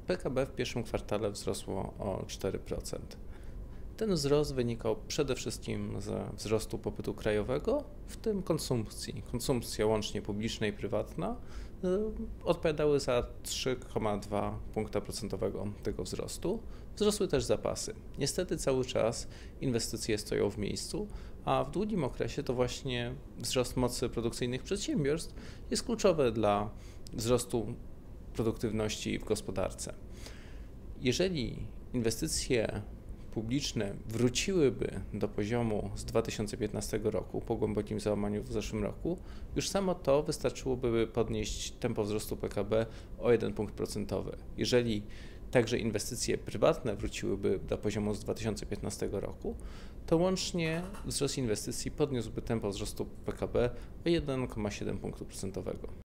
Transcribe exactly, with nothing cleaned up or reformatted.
P K B w pierwszym kwartale wzrosło o cztery procent. Ten wzrost wynikał przede wszystkim ze wzrostu popytu krajowego, w tym konsumpcji. Konsumpcja łącznie publiczna i prywatna odpowiadały za trzy przecinek dwa punkta procentowego tego wzrostu. Wzrosły też zapasy. Niestety cały czas inwestycje stoją w miejscu, a w długim okresie to właśnie wzrost mocy produkcyjnych przedsiębiorstw jest kluczowy dla wzrostu produktywności w gospodarce. Jeżeli inwestycje publiczne wróciłyby do poziomu z dwa tysiące piętnastego roku po głębokim załamaniu w zeszłym roku, już samo to wystarczyłoby podnieść tempo wzrostu P K B o jeden punkt procentowy. Jeżeli także inwestycje prywatne wróciłyby do poziomu z dwa tysiące piętnastego roku, to łącznie wzrost inwestycji podniósłby tempo wzrostu P K B o jeden przecinek siedem punktu procentowego.